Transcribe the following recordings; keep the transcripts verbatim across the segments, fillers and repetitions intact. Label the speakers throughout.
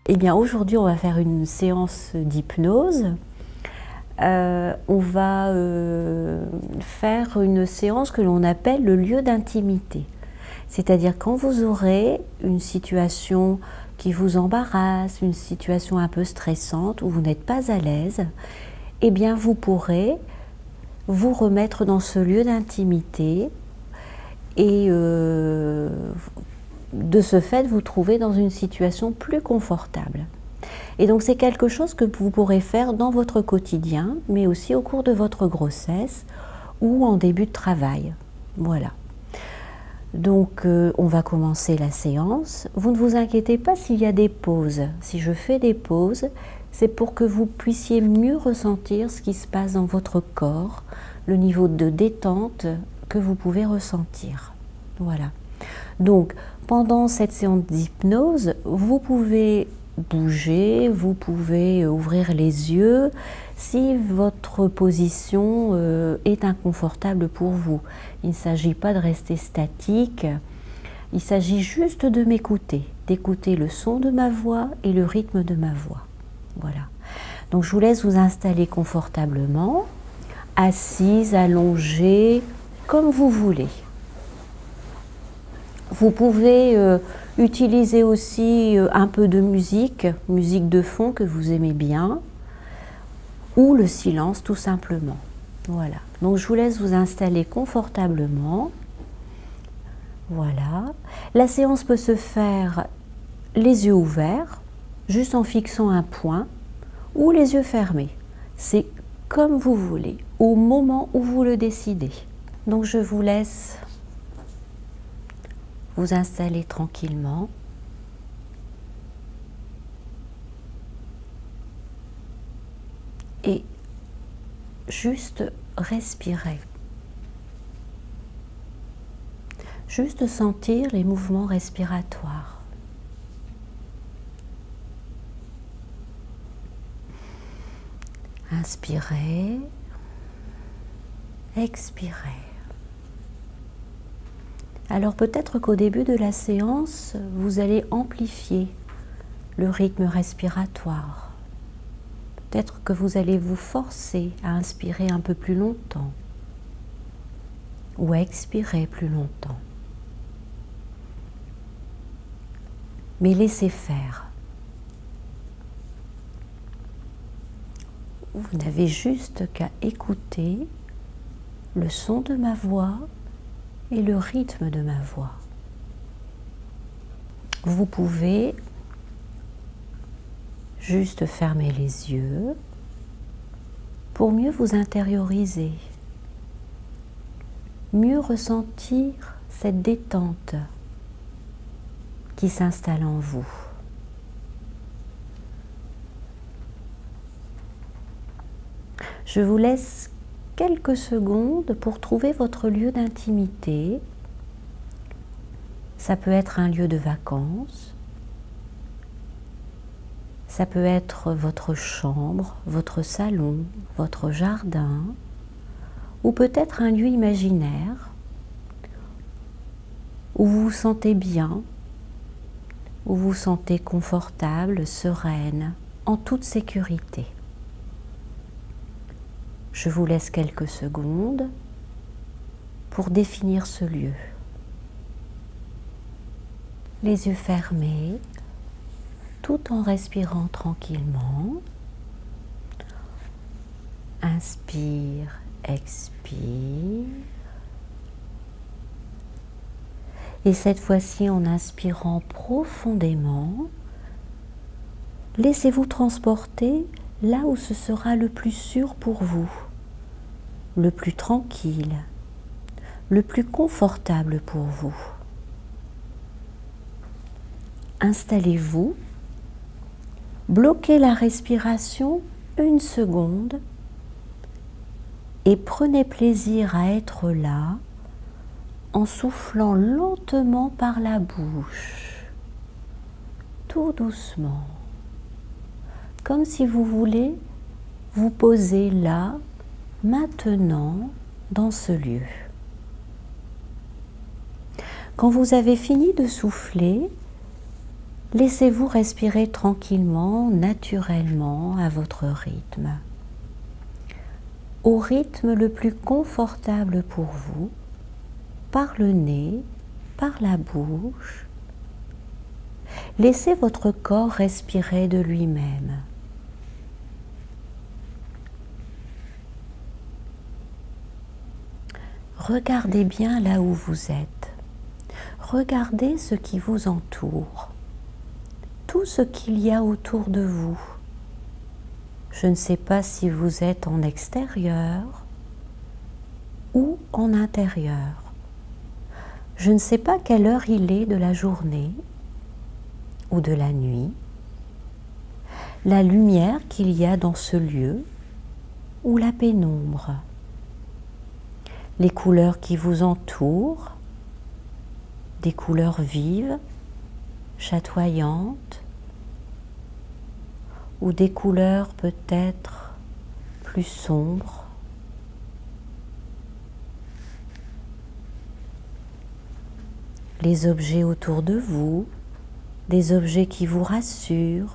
Speaker 1: Eh bien, aujourd'hui, on va faire une séance d'hypnose. Euh, on va euh, faire une séance que l'on appelle le lieu d'intimité. C'est-à-dire quand vous aurez une situation qui vous embarrasse, une situation un peu stressante, où vous n'êtes pas à l'aise, eh bien, vous pourrez vous remettre dans ce lieu d'intimité et euh, de ce fait, vous trouver dans une situation plus confortable. Et donc c'est quelque chose que vous pourrez faire dans votre quotidien, mais aussi au cours de votre grossesse ou en début de travail. Voilà. Donc euh, on va commencer la séance. Vous ne vous inquiétez pas s'il y a des pauses. Si je fais des pauses, c'est pour que vous puissiez mieux ressentir ce qui se passe dans votre corps, le niveau de détente que vous pouvez ressentir. Voilà. Donc pendant cette séance d'hypnose, vous pouvez bouger, vous pouvez ouvrir les yeux si votre position euh, est inconfortable pour vous. Il ne s'agit pas de rester statique, il s'agit juste de m'écouter, d'écouter le son de ma voix et le rythme de ma voix. Voilà. Donc je vous laisse vous installer confortablement, assise, allongée, comme vous voulez. Vous pouvez euh, utiliser aussi euh, un peu de musique, musique de fond que vous aimez bien, ou le silence tout simplement. Voilà. Donc je vous laisse vous installer confortablement. Voilà. La séance peut se faire les yeux ouverts, juste en fixant un point, ou les yeux fermés. C'est comme vous voulez, au moment où vous le décidez. Donc je vous laisse vous installer tranquillement. Et juste respirer. Juste sentir les mouvements respiratoires. Inspirez, expirez. Alors peut-être qu'au début de la séance, vous allez amplifier le rythme respiratoire. Peut-être que vous allez vous forcer à inspirer un peu plus longtemps ou à expirer plus longtemps. Mais laissez faire. Vous n'avez juste qu'à écouter le son de ma voix et le rythme de ma voix. Vous pouvez juste fermer les yeux pour mieux vous intérioriser, mieux ressentir cette détente qui s'installe en vous. Je vous laisse quelques secondes pour trouver votre lieu d'intimité. Ça peut être un lieu de vacances, ça peut être votre chambre, votre salon, votre jardin, ou peut-être un lieu imaginaire où vous vous sentez bien, où vous vous sentez confortable, sereine, en toute sécurité. Je vous laisse quelques secondes pour définir ce lieu. Les yeux fermés, tout en respirant tranquillement. Inspire, expire. Et cette fois-ci, en inspirant profondément, laissez-vous transporter là où ce sera le plus sûr pour vous, le plus tranquille, le plus confortable pour vous. Installez-vous, bloquez la respiration une seconde et prenez plaisir à être là en soufflant lentement par la bouche, tout doucement. Comme si vous voulez vous poser là, maintenant, dans ce lieu. Quand vous avez fini de souffler, Laissez-vous respirer tranquillement, naturellement, à votre rythme. Au rythme le plus confortable pour vous, par le nez, par la bouche. Laissez votre corps respirer de lui-même. Regardez bien là où vous êtes. Regardez ce qui vous entoure. Tout ce qu'il y a autour de vous. Je ne sais pas si vous êtes en extérieur ou en intérieur. Je ne sais pas quelle heure il est de la journée ou de la nuit. La lumière qu'il y a dans ce lieu ou la pénombre. Les couleurs qui vous entourent, des couleurs vives, chatoyantes, ou des couleurs peut-être plus sombres. Les objets autour de vous, des objets qui vous rassurent,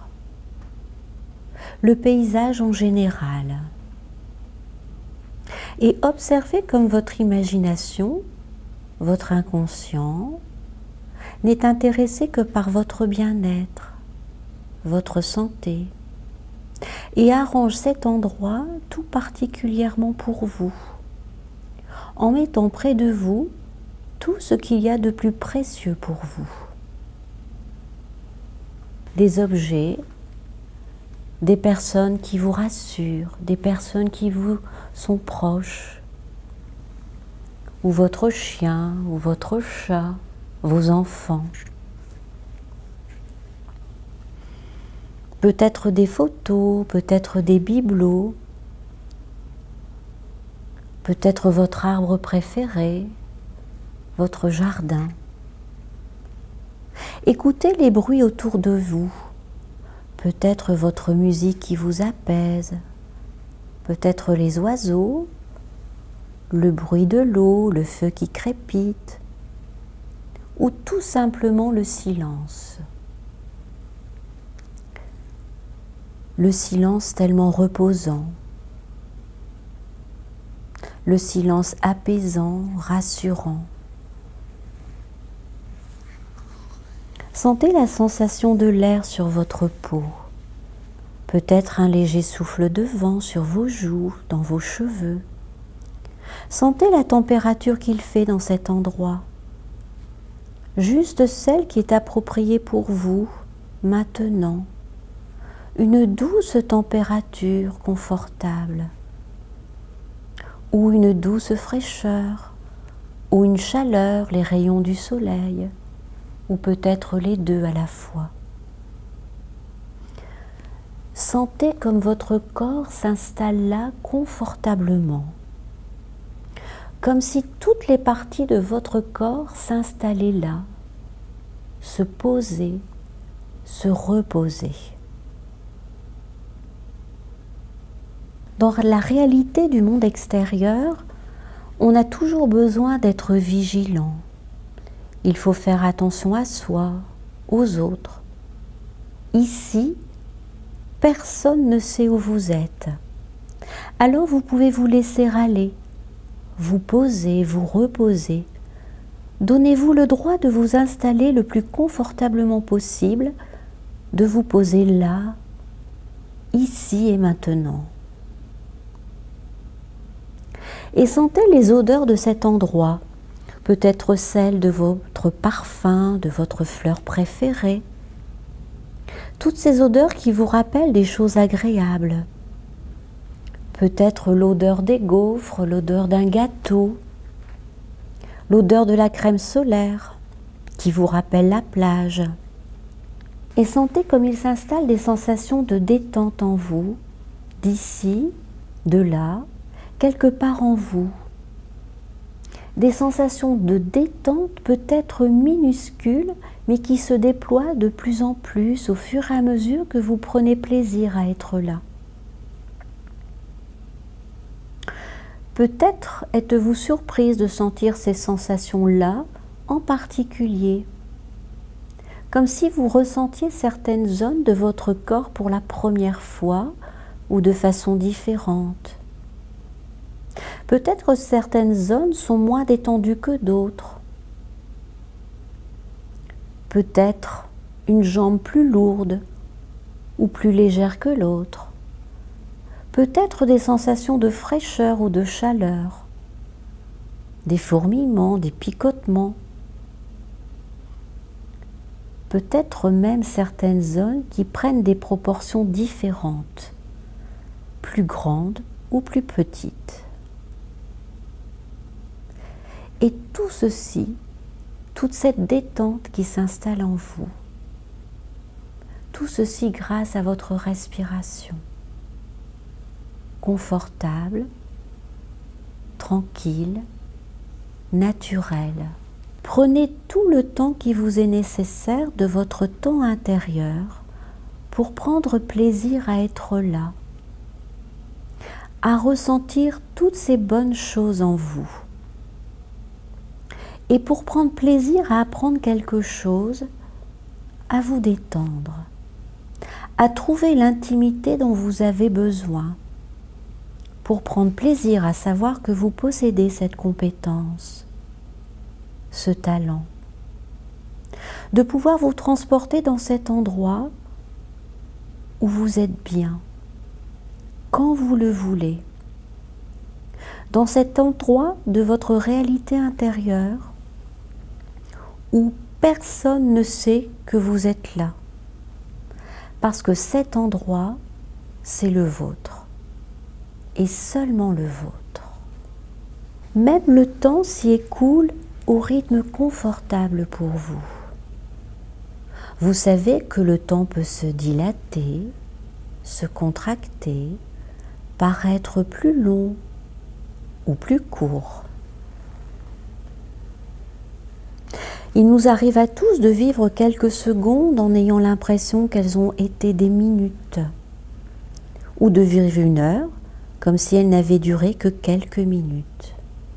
Speaker 1: le paysage en général. Et observez comme votre imagination, votre inconscient, n'est intéressé que par votre bien-être, votre santé, et arrange cet endroit tout particulièrement pour vous, en mettant près de vous tout ce qu'il y a de plus précieux pour vous. Des objets, des personnes qui vous rassurent, des personnes qui vous sont proches, ou votre chien, ou votre chat, vos enfants. Peut-être des photos, peut-être des bibelots, peut-être votre arbre préféré, votre jardin. Écoutez les bruits autour de vous, peut-être votre musique qui vous apaise, peut-être les oiseaux, le bruit de l'eau, le feu qui crépite, ou tout simplement le silence. Le silence tellement reposant, le silence apaisant, rassurant. Sentez la sensation de l'air sur votre peau, peut-être un léger souffle de vent sur vos joues, dans vos cheveux. Sentez la température qu'il fait dans cet endroit, juste celle qui est appropriée pour vous maintenant. Une douce température confortable, ou une douce fraîcheur, ou une chaleur, les rayons du soleil, ou peut-être les deux à la fois. Sentez comme votre corps s'installe là confortablement, comme si toutes les parties de votre corps s'installaient là, se posaient, se reposaient. Dans la réalité du monde extérieur, on a toujours besoin d'être vigilant. Il faut faire attention à soi, aux autres. Ici, personne ne sait où vous êtes. Alors vous pouvez vous laisser aller, vous poser, vous reposer. Donnez-vous le droit de vous installer le plus confortablement possible, de vous poser là, ici et maintenant. Et sentez les odeurs de cet endroit, peut-être celles de votre parfum, de votre fleur préférée. Toutes ces odeurs qui vous rappellent des choses agréables. Peut-être l'odeur des gaufres, l'odeur d'un gâteau, l'odeur de la crème solaire qui vous rappelle la plage. Et sentez comme il s'installe des sensations de détente en vous, d'ici, de là, quelque part en vous. Des sensations de détente peut-être minuscules, mais qui se déploient de plus en plus au fur et à mesure que vous prenez plaisir à être là. Peut-être êtes-vous surprise de sentir ces sensations-là en particulier, comme si vous ressentiez certaines zones de votre corps pour la première fois ou de façon différente. Peut-être certaines zones sont moins détendues que d'autres. Peut-être une jambe plus lourde ou plus légère que l'autre. Peut-être des sensations de fraîcheur ou de chaleur, des fourmillements, des picotements. Peut-être même certaines zones qui prennent des proportions différentes, plus grandes ou plus petites. Et tout ceci, toute cette détente qui s'installe en vous, tout ceci grâce à votre respiration, confortable, tranquille, naturelle. Prenez tout le temps qui vous est nécessaire de votre temps intérieur pour prendre plaisir à être là, à ressentir toutes ces bonnes choses en vous. Et pour prendre plaisir à apprendre quelque chose, à vous détendre, à trouver l'intimité dont vous avez besoin, pour prendre plaisir à savoir que vous possédez cette compétence, ce talent, de pouvoir vous transporter dans cet endroit où vous êtes bien, quand vous le voulez, dans cet endroit de votre réalité intérieure où personne ne sait que vous êtes là, parce que cet endroit, c'est le vôtre, et seulement le vôtre. Même le temps s'y écoule au rythme confortable pour vous. Vous savez que le temps peut se dilater, se contracter, paraître plus long ou plus court. Il nous arrive à tous de vivre quelques secondes en ayant l'impression qu'elles ont été des minutes, ou de vivre une heure comme si elle n'avait duré que quelques minutes.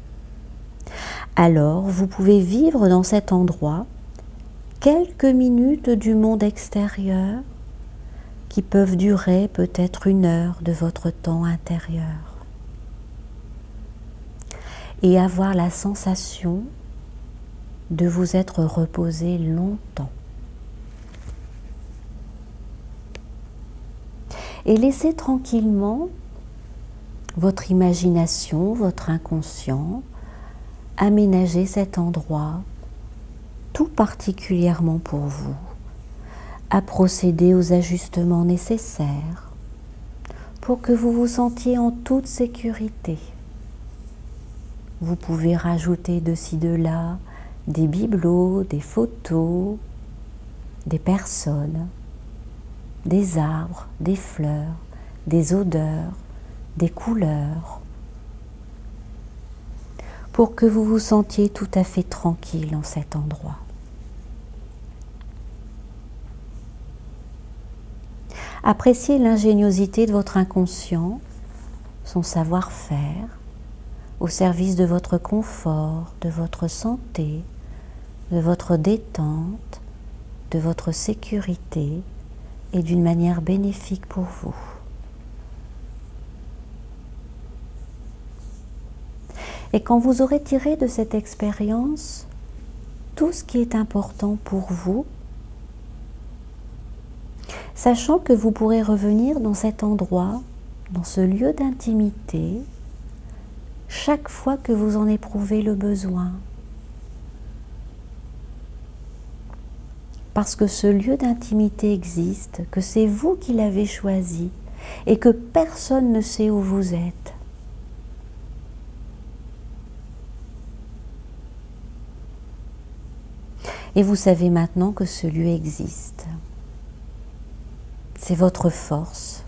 Speaker 1: Alors, vous pouvez vivre dans cet endroit quelques minutes du monde extérieur qui peuvent durer peut-être une heure de votre temps intérieur et avoir la sensation de vous être reposé longtemps. Et laissez tranquillement votre imagination, votre inconscient aménager cet endroit tout particulièrement pour vous, à procéder aux ajustements nécessaires pour que vous vous sentiez en toute sécurité. Vous pouvez rajouter de ci, de là des bibelots, des photos, des personnes, des arbres, des fleurs, des odeurs, des couleurs, pour que vous vous sentiez tout à fait tranquille en cet endroit. Appréciez l'ingéniosité de votre inconscient, son savoir-faire, au service de votre confort, de votre santé, de votre détente, de votre sécurité et d'une manière bénéfique pour vous. Et quand vous aurez tiré de cette expérience tout ce qui est important pour vous, sachant que vous pourrez revenir dans cet endroit, dans ce lieu d'intimité, chaque fois que vous en éprouvez le besoin. Parce que ce lieu d'intimité existe, que c'est vous qui l'avez choisi et que personne ne sait où vous êtes. Et vous savez maintenant que ce lieu existe. C'est votre force.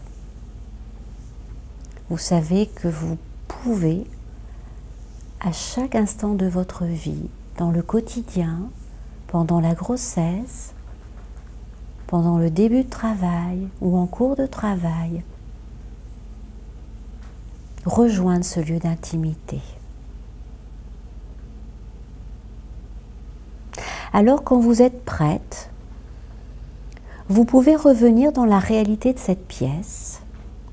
Speaker 1: Vous savez que vous pouvez, à chaque instant de votre vie, dans le quotidien, pendant la grossesse, pendant le début de travail ou en cours de travail, rejoindre ce lieu d'intimité. Alors quand vous êtes prête, Vous pouvez revenir dans la réalité de cette pièce,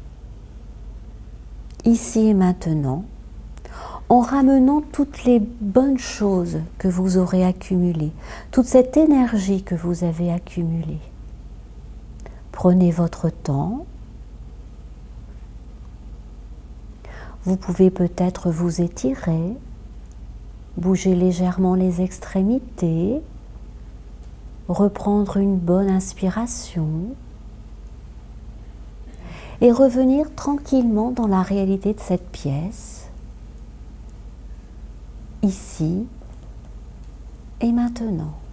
Speaker 1: ici et maintenant, en ramenant toutes les bonnes choses que vous aurez accumulées, toute cette énergie que vous avez accumulée. Prenez votre temps. Vous pouvez peut-être vous étirer, bouger légèrement les extrémités, reprendre une bonne inspiration et revenir tranquillement dans la réalité de cette pièce, ici et maintenant.